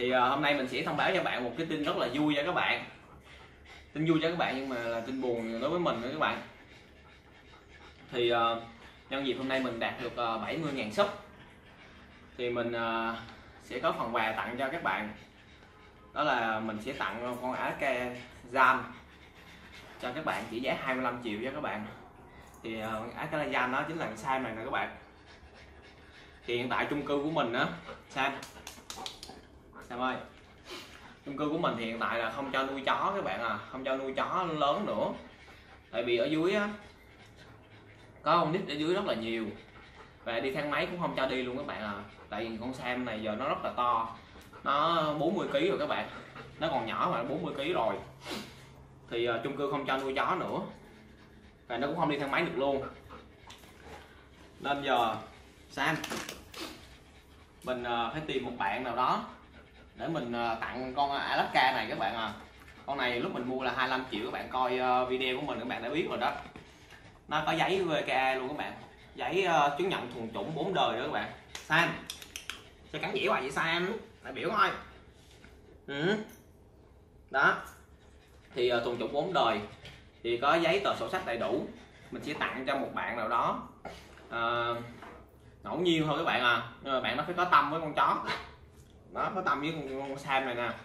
Thì hôm nay mình sẽ thông báo cho bạn một cái tin rất là vui cho các bạn. Tin vui cho các bạn nhưng mà là tin buồn đối với mình nữa các bạn. Thì nhân dịp hôm nay mình đạt được 70.000 sub thì mình sẽ có phần quà tặng cho các bạn. Đó là mình sẽ tặng con Alaska Jam cho các bạn, chỉ giá 25 triệu cho các bạn. Thì Alaska Jam đó chính là Sam này nè các bạn. Thì hiện tại chung cư của mình á, Sam ơi, chung cư của mình thì hiện tại là không cho nuôi chó các bạn không cho nuôi chó lớn nữa. Tại vì ở dưới á, có con nít ở dưới rất là nhiều và đi thang máy cũng không cho đi luôn các bạn Tại vì con Sam này giờ nó rất là to, nó 40 kg rồi các bạn, nó còn nhỏ mà 40 kg rồi. Thì chung cư không cho nuôi chó nữa và nó cũng không đi thang máy được luôn. Nên giờ Sam, mình phải tìm một bạn nào đó để mình tặng con Alaska này các bạn Con này lúc mình mua là 25 triệu, các bạn coi video của mình các bạn đã biết rồi đó. Nó có giấy VKA luôn các bạn, giấy chứng nhận thuần chủng 4 đời đó các bạn. Sam, cho cắn dĩa hoài vậy Sam, đại biểu thôi. Đó. Thì thuần chủng 4 đời thì có giấy tờ sổ sách đầy đủ. Mình sẽ tặng cho một bạn nào đó ngẫu nhiên thôi các bạn nhưng mà bạn nó phải có tâm với con chó. Nó có tâm với con Sam này nè.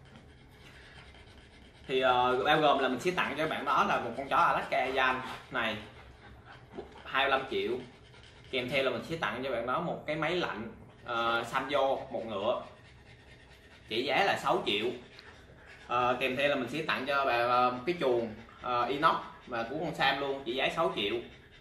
Thì bao gồm là mình sẽ tặng cho bạn đó là một con chó Alaska Jam này 25 triệu. Kèm theo là mình sẽ tặng cho bạn đó một cái máy lạnh Sanyo một ngựa, chỉ giá là 6 triệu. Kèm theo là mình sẽ tặng cho bạn một cái chuồng inox và của con Sam luôn, chỉ giá 6 triệu.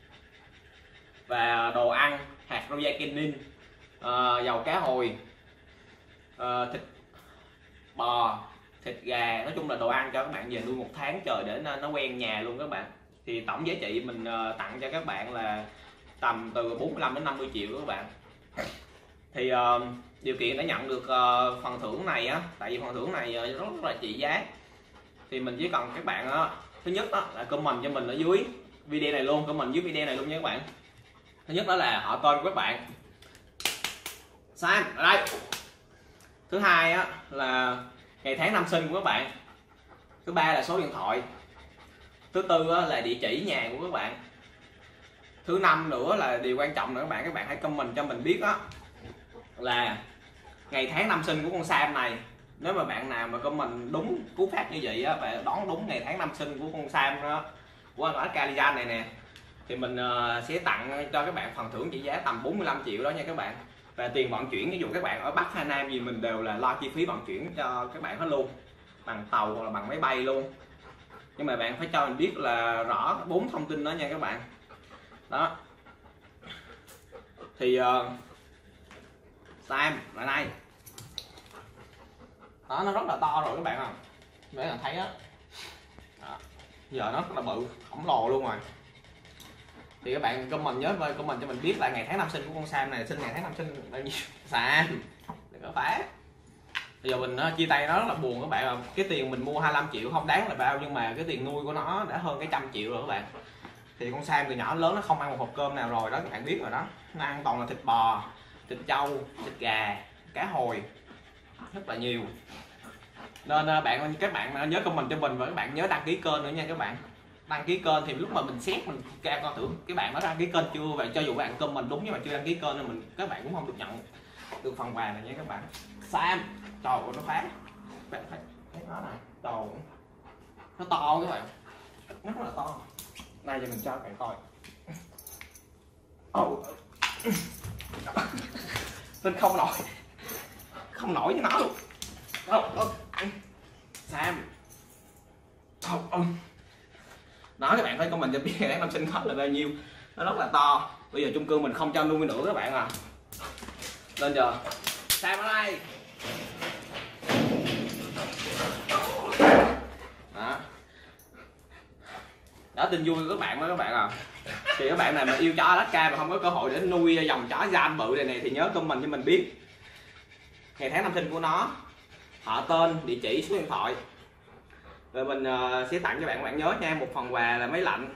Và đồ ăn hạt Royal Canin, dầu cá hồi, thịt bò, thịt gà, nói chung là đồ ăn cho các bạn về nuôi 1 tháng trời để nó quen nhà luôn các bạn. Thì tổng giá trị mình tặng cho các bạn là tầm từ 45 đến 50 triệu các bạn. Thì điều kiện để nhận được phần thưởng này á, tại vì phần thưởng này rất là trị giá, thì mình chỉ cần các bạn thứ nhất đó là comment cho mình ở dưới video này luôn, comment dưới video này luôn nha các bạn. Thứ nhất đó là họ tên của các bạn, Sam ở đây. Thứ hai á là ngày tháng năm sinh của các bạn. Thứ ba là số điện thoại. Thứ tư á là địa chỉ nhà của các bạn. Thứ năm nữa là điều quan trọng nữa các bạn hãy comment cho mình biết đó là ngày tháng năm sinh của con Sam này. Nếu mà bạn nào mà comment đúng cú pháp như vậy á, và đoán đúng ngày tháng năm sinh của con Sam đó, của anh Alaska này nè, thì mình sẽ tặng cho các bạn phần thưởng trị giá tầm 45 triệu đó nha các bạn. Và tiền vận chuyển, ví dụ các bạn ở Bắc hay Nam gì, mình đều là lo chi phí vận chuyển cho các bạn hết luôn, bằng tàu hoặc là bằng máy bay luôn. Nhưng mà bạn phải cho mình biết là rõ 4 thông tin đó nha các bạn. Đó. Thì Sam lại đây. Đó, nó rất là to rồi các bạn để là thấy đó. Giờ nó rất là bự, khổng lồ luôn rồi. Thì các bạn comment nhớ comment cho mình biết là ngày tháng năm sinh của con Sam này, sinh ngày tháng năm sinh bao nhiêu. Sam đừng có phá. Bây giờ mình chia tay nó rất là buồn các bạn cái tiền mình mua 25 triệu không đáng là bao, nhưng mà cái tiền nuôi của nó đã hơn cái 100 triệu rồi các bạn. Thì con Sam từ nhỏ đến lớn nó không ăn một hộp cơm nào rồi đó, các bạn biết rồi đó. Nó ăn toàn là thịt bò, thịt trâu, thịt gà, cá hồi, rất là nhiều. Nên các bạn nhớ comment cho mình, và các bạn nhớ đăng ký kênh nữa nha các bạn. Đăng ký kênh thì lúc mà mình xét mình ra coi thử cái bạn nó đăng ký kênh chưa, vậy cho dù bạn comment đúng nhưng mà chưa đăng ký kênh thì các bạn cũng không được nhận được phần quà này nha các bạn. Sam, trời ơi nó phá, bạn thấy nó này, trời, nó to các bạn, nó rất là to. Đây cho mình cho các bạn coi. Mình không nổi với nó luôn. Sam, nói các bạn thấy comment cho biết ngày tháng năm sinh nó là bao nhiêu. Nó rất là to. Bây giờ chung cư mình không cho nuôi nữa các bạn Nên giờ Sam ở đây. Đó, tin vui của các bạn đó các bạn Thì các bạn này mà yêu chó Alaska mà không có cơ hội để nuôi dòng chó Jam bự này thì nhớ comment cho mình biết ngày tháng năm sinh của nó, họ tên, địa chỉ, số điện thoại. Rồi mình sẽ tặng cho bạn nhớ nha, một phần quà là máy lạnh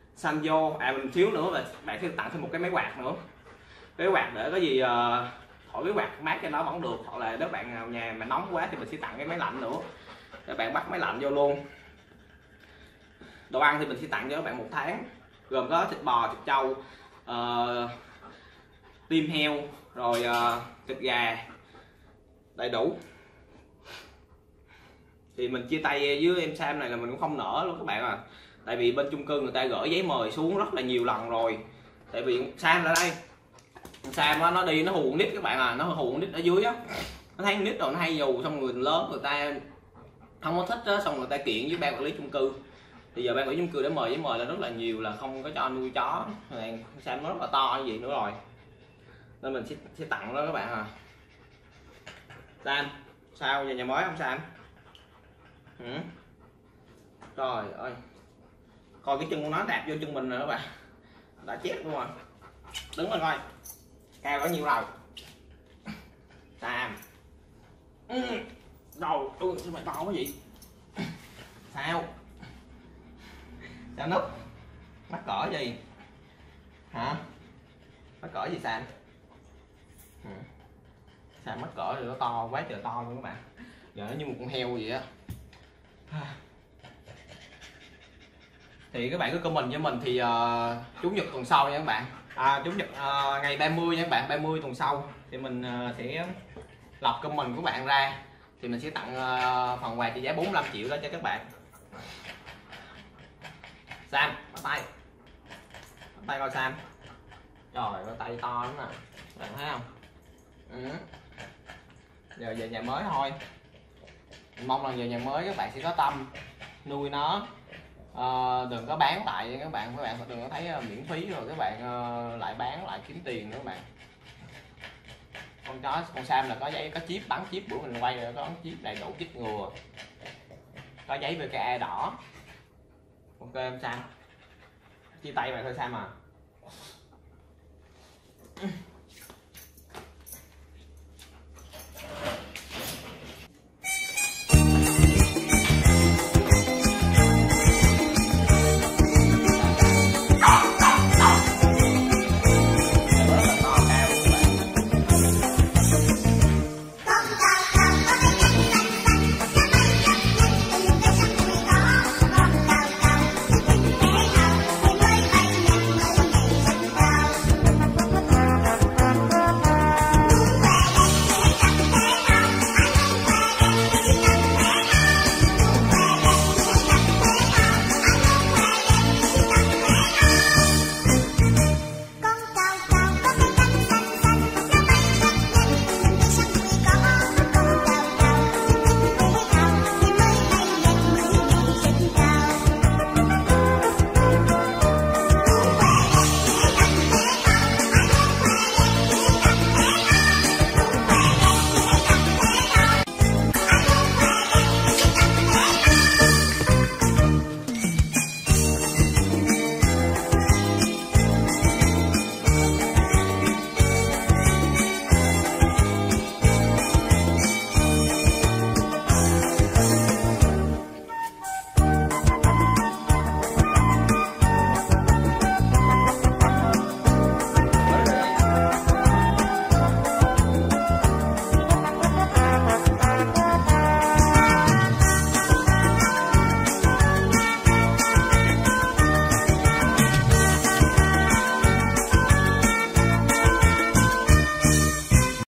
Sanyo. Mình thiếu nữa là bạn sẽ tặng thêm một cái máy quạt nữa. Cái quạt để có gì khỏi cái quạt mát cho nó vẫn được, hoặc là nếu bạn nào nhà mà nóng quá thì mình sẽ tặng cái máy lạnh nữa, các bạn bắt máy lạnh vô luôn. Đồ ăn thì mình sẽ tặng cho các bạn 1 tháng, gồm có thịt bò, thịt trâu, tim heo, rồi thịt gà đầy đủ. Thì mình chia tay với em Sam này là mình cũng không nỡ luôn các bạn à, tại vì bên chung cư người ta gửi giấy mời xuống rất là nhiều lần rồi. Tại vì Sam là đây, Sam đó, nó đi nó hù nít các bạn à, nó hù nít ở dưới á, nó thấy nít rồi nó hay dù, xong người lớn người ta không có thích đó, xong người ta kiện với ban quản lý chung cư. Thì giờ ban quản lý chung cư đã mời giấy mời là rất là nhiều, là không có cho nuôi chó. Sam nó rất là to như vậy nữa rồi, nên mình sẽ tặng đó các bạn à. Sam sao về nhà mới không Sam? Trời ơi, coi cái chân của nó đạp vô chân mình rồi các bạn, đã chết luôn rồi. Đứng lên coi cao bao nhiêu rồi Sam. Đâu sao mày to cái gì? Sao núp mắc cỡ gì hả? Mắc cỡ gì Sam? Sam mắc cỡ thì nó to quá trời to luôn các bạn, giờ nó như một con heo vậy á. Thì các bạn cứ comment cho mình thì chủ nhật tuần sau nha các bạn, chủ nhật ngày 30 nha các bạn, 30 tuần sau thì mình sẽ lọc comment của bạn ra, thì mình sẽ tặng phần quà trị giá 45 triệu đó cho các bạn. Sam bắt tay coi Sam, trời ơi tay to lắm nè, bạn thấy không? Giờ về nhà mới thôi, mình mong là về nhà mới các bạn sẽ có tâm nuôi nó, đừng có bán lại các bạn đừng có thấy miễn phí rồi các bạn lại bán lại kiếm tiền nữa các bạn. Con Sam là có giấy, có chip, bắn chip, bữa mình quay rồi có bắn chip đầy đủ, chip ngừa, có giấy VKE đỏ. Ok em Sam, chia tay vậy thôi Sam à.